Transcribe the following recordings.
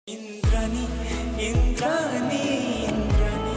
इंद्राणी इंद्राणी इंद्राणी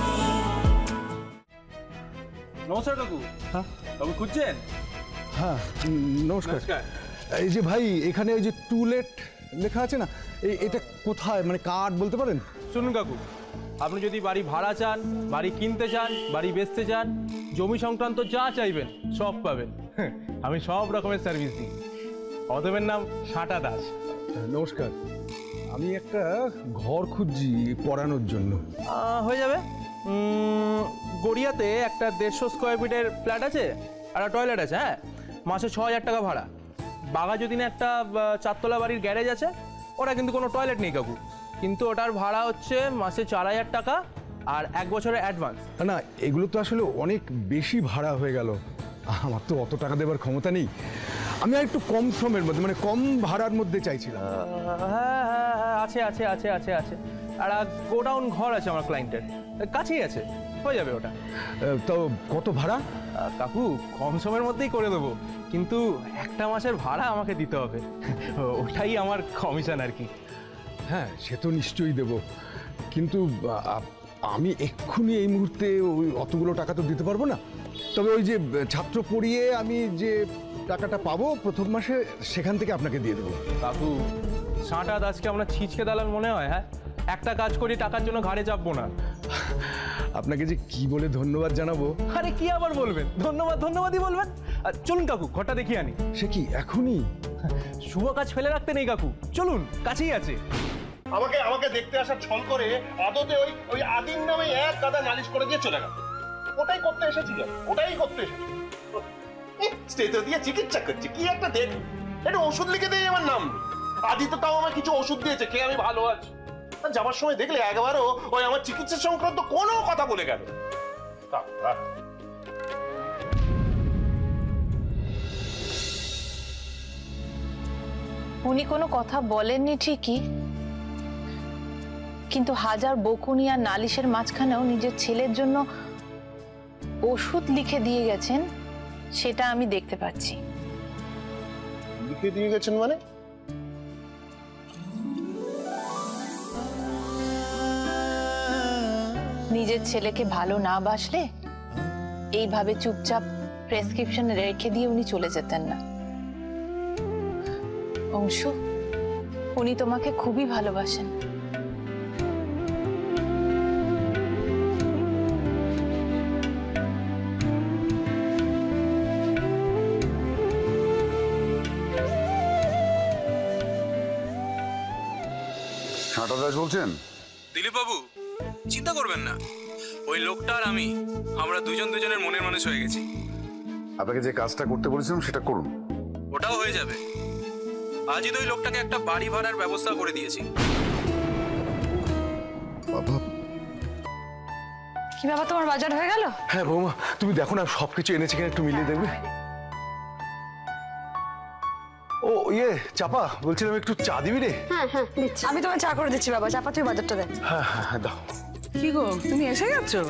নমস্কার কাকু। হ্যাঁ কাকু খুঁজছেন? হ্যাঁ নমস্কার। এই যে ভাই, এখানে ওই যে টু লেট লেখা আছে না, এটা কোথায়, মানে কার্ড বলতে পারেন? শুনুন কাকু, আপনি যদি বাড়ি ভাড়া চান, বাড়ি কিনতে চান, বাড়ি বেচতে চান, জমি সংক্রান্ত যা চাইবেন সব পাবেন। আমি সব রকমের সার্ভিস দিই। অতএবের নাম সাঁটা দাস। নমস্কার, আমি একটা ঘর খুঁজছি পড়ানোর জন্য। হয়ে যাবে। গড়িয়াতে একটা 150 স্কোয়ার ফিটের ফ্ল্যাট আছে আর টয়লেট আছে। হ্যাঁ, মাসে 6000 টাকা ভাড়া। বাঘাযতীনে একটা 4 তলা বাড়ির গ্যারেজ আছে, ওটা কিন্তু কোনো টয়লেট নেই কাকু, কিন্তু ওটার ভাড়া হচ্ছে মাসে 4000 টাকা আর 1 বছরের অ্যাডভান্স। না, এগুলো তো আসলে অনেক বেশি ভাড়া হয়ে গেল, আমার তো অত টাকা দেওয়ার ক্ষমতা নেই। আমি আর একটু কম সময়ের মধ্যে, মানে কম ভাড়ার মধ্যে চাইছিলাম। হ্যাঁ হ্যাঁ হ্যাঁ, আছে আছে আছে আছে আছে আর গোডাউন ঘর আছে আমার ক্লায়েন্টের কাছেই আছে, হয়ে যাবে ওটা। তো কত ভাড়া? কাকু কম সময়ের মধ্যেই করে দেবো, কিন্তু একটা মাসের ভাড়া আমাকে দিতে হবে, ওটাই আমার কমিশন আর কি। হ্যাঁ, সে তো নিশ্চয়ই দেব, কিন্তু আমি এক্ষুনি এই মুহূর্তে ওই অতগুলো টাকা তো দিতে পারবো না। তবে ওই যে ছাত্র পড়িয়ে আমি যে টাকাটা পাবো প্রথম মাসে, সেখান থেকে আপনাকে দিয়ে দেবো। কাকু, সাঁটা দাসকে আমরা ছিচকে দালাল মনে হয়? হ্যাঁ, একটা কাজ করি টাকার জন্য ঘাড়ে চাপবো না। আপনাকে যে কি বলে ধন্যবাদ জানাবো। আরে কি আবার বলবেন, ধন্যবাদ ধন্যবাদই বলবেন। চলুন কাকু, ঘরটা দেখিয়ে আনি। সে কি এখনই? শুভ কাজ ফেলে রাখতে নেই কাকু, চলুন, কাছেই আছে। আমাকে আমাকে দেখতে আসার ছল করে আদতে ওই ওই আদিম নামে এক গাদা নালিশ করে দিয়ে চলে গেল। ওটাই করতে এসেছি, ওটাই করতে এসেছি। স্টেজে দিয়ে চিকিৎসা করছি, কি একটা দেখ, এটা ওষুধ লিখে দিয়ে আমার নাম নেই। আদি তো তাও আমাকে কিছু ওষুধ দিয়েছে, খেয়ে আমি ভালো আছি। আর যাবার সময় দেখলে একবারও ওই আমার চিকিৎসা সংক্রান্ত কোনো কথা বলে গেল। উনি কোনো কথা বলেননি ঠিকই, কিন্তু হাজার বকুনি আর নালিশের মাঝখানেও নিজের ছেলের জন্য ওষুধ লিখে দিয়ে গেছেন, সেটা আমি দেখতে পাচ্ছি। লিখে দিয়ে গেছেন মানে? নিজের ছেলেকে ভালো না বাসলে এইভাবে চুপচাপ প্রেসক্রিপশন রেখে দিয়ে উনি চলে যেতেন না। অংশু, উনি তোমাকে খুবই ভালোবাসেন। সাঁটা দাস বলছেন? দিলীপ বাবু, চিন্তা করবেন না, ওই লোকটা আর আমরা দুজনের মনের মানুষ হয়ে গেছি। আপনাকে যে কাজটা করতে বলেছিলাম সেটা করুন। ওটাও হয়ে যাবে। আজই তো ওই লোকটাকে একটা বাড়ি ভাড়ার ব্যবস্থা করে দিয়েছি। বাবা, কি বাবা, তোমার বাজার হয়ে গেল? হ্যাঁ বৌমা, তুমি দেখো না সবকিছু এনেছে কিনা, একটু মিলিয়ে দেখবে। ও ইয়ে চাপা, বলছিলাম একটু চা দিবি রে? হ্যাঁ হ্যাঁ দিচ্ছি। আমি তোমায় চা করে দিচ্ছি বাবা, চাপা তুই বাজারটা দে। হ্যাঁ হ্যাঁ হ্যাঁ, দাও। কি গো, তুমি এসে গেছো?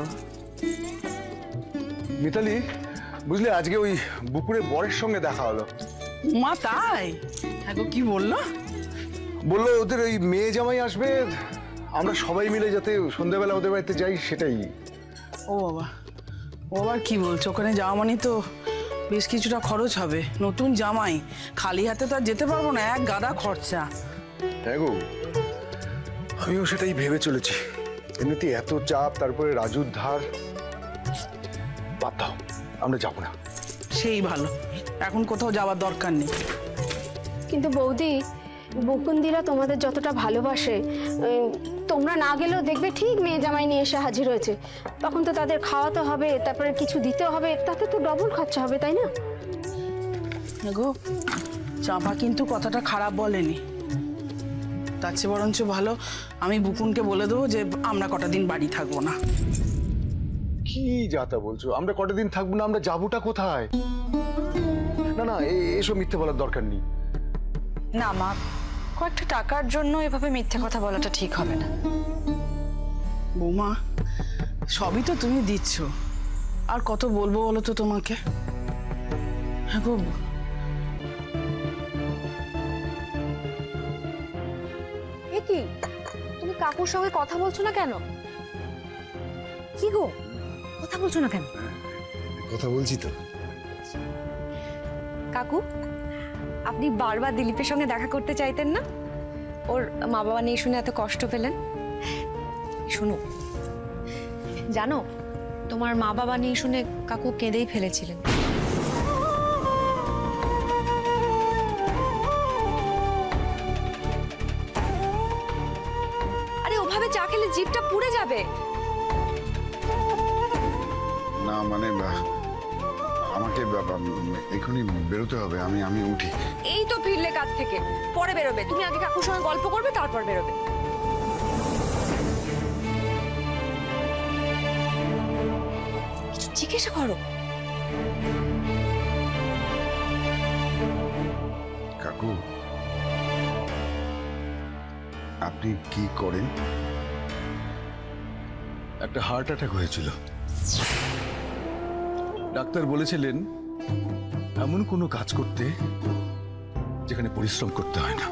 মিতালি, বুঝলে আজকে ওই বুকুরে বরের সঙ্গে দেখা হলো। মা তাই? হ্যাঁ গো, কি বললো? বললো ওদের ওই মেয়ে জামাই আসবে, আমরা সবাই মিলে যাতে সন্ধ্যাবেলা ওদের বাড়িতে যাই, সেটাই। ও বাবা, ও আবার কি বলছো? ওখানে যাওয়া মানে তো বেশ কিছুটা খরচ হবে। নতুন জামাই, খালি হাতে তো আর যেতে পারবো না, এক গাদা খরচা। হ্যাঁ গো, আমিও সেটাই ভেবে চলেছি। এমনিতে এত চাপ, তারপরে রাজুর ধার, বাদ দাও, আমরা যাবো না। সেই ভালো, এখন কোথাও যাওয়ার দরকার নেই। কিন্তু বৌদি, বকুন্দিরা তোমাদের যতটা ভালোবাসে, তোমরা না গেলেও দেখবে ঠিক মেয়ে জামাই নিয়ে এসে হাজির হয়েছে। তখন তো তাদের খাওয়াতে হবে, তারপরে কিছু দিতে হবে, তাতে তো ডবল খরচা হবে, তাই না? হ্যাঁ গো, চাপা কিন্তু কথাটা খারাপ বলেনি। তার চেয়ে বরঞ্চ ভালো আমি বুকুনকে বলে দেবো যে আমরা কটা দিন বাড়ি থাকবো না। কি যাতা বলছো? আমরা কটা দিন থাকবো না? আমরা যাবোটা কোথায়? না না, এসব মিথ্যে বলার দরকার নেই। না মা, কয়েকটা টাকার জন্য এভাবে মিথ্যে কথা বলাটা ঠিক হবে না। বৌমা, সবই তো তুমি দিচ্ছ, আর কত বলবো বলো তো তোমাকে? হ্যাঁ গো, কি কাকুর সঙ্গে কথা বলছো না কেন? কি গো, কথা বলছো না কেন? কথা বলছি তো। কাকু, আপনি বারবার দিলীপের সঙ্গে দেখা করতে চাইতেন না? ওর মা বাবা নিয়ে শুনে এত কষ্ট পেলেন। শোনো, জানো তোমার মা বাবা নিয়ে শুনে কাকু কেঁদেই ফেলেছিলেন। আরে ওভাবে চা খেলে জিভটা পুড়ে যাবে। না মানে আমাকে এখনই বেরোতে হবে, আমি উঠি। এই তো ফিরলে কাজ থেকে, পরে বেরোবে। তুমি আগে কাকুর সঙ্গে গল্প করবে, তারপর বেরোবে। কিছু জিজ্ঞাসা করো। কাকু, আপনি কি করেন? একটা হার্ট অ্যাটাক হয়েছিল। ডাক্তার বলেছিলেন এমন কোনো কাজ করতে যেখানে পরিশ্রম করতে হয় না।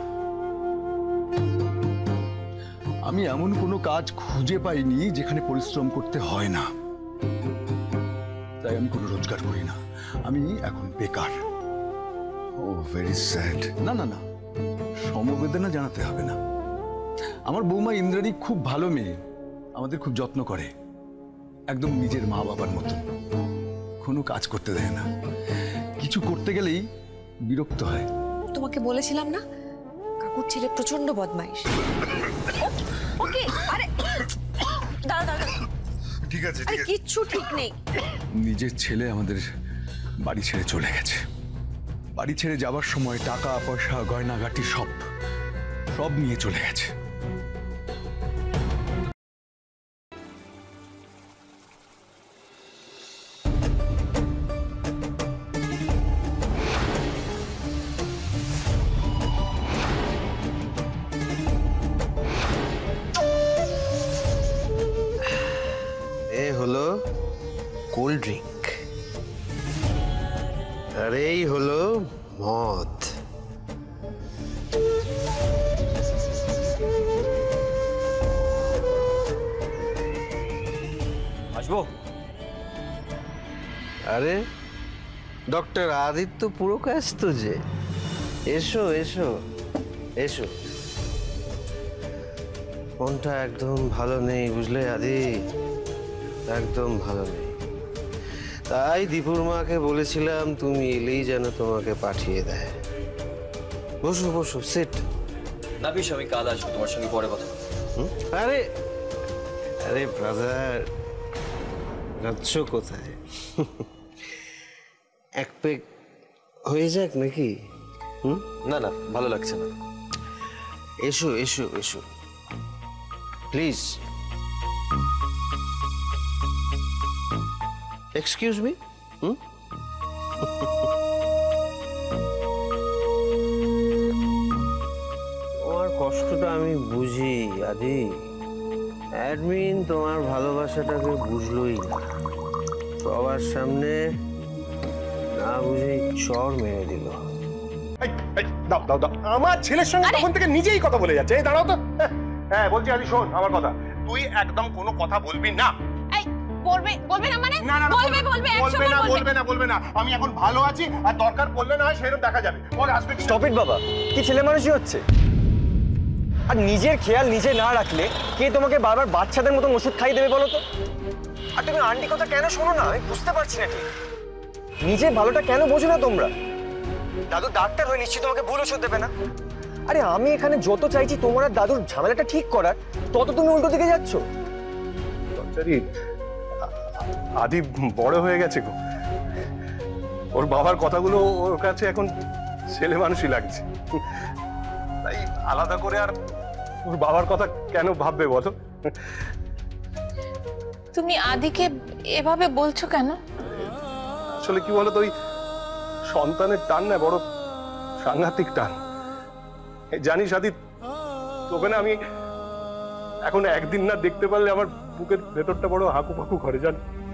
আমি এমন কোনো কাজ খুঁজে পাইনি যেখানে পরিশ্রম করতে হয় না, তাই আমি কোনো রোজগার করি না। আমি এখন বেকার। Oh very sad. না না না, সমবেদনা জানাতে হবে না। আমার বৌমা ইন্দ্রাণী খুব ভালো মেয়ে, আমাদের খুব যত্ন করে, একদম নিজের মা বাবার মতন। কোনো কাজ করতে দেয় না, কিছু করতে গেলেই বিরক্ত হয়। তোমাকে বলেছিলাম না কাকুর ছেলে প্রচন্ড বদমাইশ। ওকে, আরে দাঁড়া দাঁড়া, ঠিক আছে আরে কিচ্ছু ঠিক নেই। নিজের ছেলে আমাদের বাড়ি ছেড়ে চলে গেছে। বাড়ি ছেড়ে যাবার সময় টাকা পয়সা গয়নাগাটি সব নিয়ে চলে গেছে। হলো কোল্ড ড্রিঙ্ক, আর এই হলো মদ। আসবো? আরে ডক্টর আদিত্য পুরকায়স্থ যে, এসো এসো এসো। মনটা একদম ভালো নেই বুঝলে আদি, একদম ভালো নেই। তাই দীপুর মাকে বলেছিলাম তুমি এলেই যেন তোমাকে পাঠিয়ে দেয়। বসো বসো, সেট। না বেশ, আমি কাল আসবো, তোমার সঙ্গে পরে কথা। আরে আরে ব্রাদার, যাচ্ছ কোথায়? এক পেক হয়ে যাক নাকি? না না, ভালো লাগছে না। এসো এসো এসো প্লিজ। Excuse me. তোমার কষ্টটা আমি বুঝি আদি। অ্যাডমিন তোমার ভালোবাসাটাকে বুঝলোই না, সবার সামনে না বুঝেই চড় মেরে দিল। দাও দাও দাও, আমার ছেলের সঙ্গে তখন থেকে নিজেই কথা বলে যাচ্ছে। এই দাঁড়াও তো। হ্যাঁ বলছি আদি, শোন আমার কথা, তুই একদম কোনো কথা বলবি না। বলবে না মানে? না না, বলবে বলবে না। আমি এখন ভালো আছি, আর দরকার পড়লে না হয় সেরকম দেখা যাবে। ওর আসবে। স্টপ ইট বাবা, কি ছেলে মানুষই হচ্ছে? আর নিজের খেয়াল নিজে না রাখলে কে তোমাকে বারবার বাচ্চাদের মতন ওষুধ খাইয়ে দেবে বলো তো? আর তুমি আন্টি কথা কেন শোনো না, আমি বুঝতে পারছি না ঠিক। নিজের ভালোটা কেন বোঝো না তোমরা? দাদু ডাক্তার হয়ে নিশ্চয়ই তোমাকে ভুল ওষুধ দেবে না। আরে আমি এখানে যত চাইছি তোমার আর দাদুর ঝামেলাটা ঠিক করার, তত তুমি উল্টো দিকে যাচ্ছ। আদি বড় হয়ে গেছে গো, ওর বাবার কথাগুলো ওর কাছে এখন ছেলে মানুষই লাগছে। তাই আলাদা করে আর ওর বাবার কথা কেন ভাববে বলো? তুমি আদিকে এভাবে বলছো কেন? আসলে কি বলতো, ওই সন্তানের টান না বড় সাংঘাতিক টান। জানিস আদি, তোকে না আমি এখন একদিন না দেখতে পারলে আমার বুকের ভেতরটা বড় হাঁকু পাকু করে, জানি।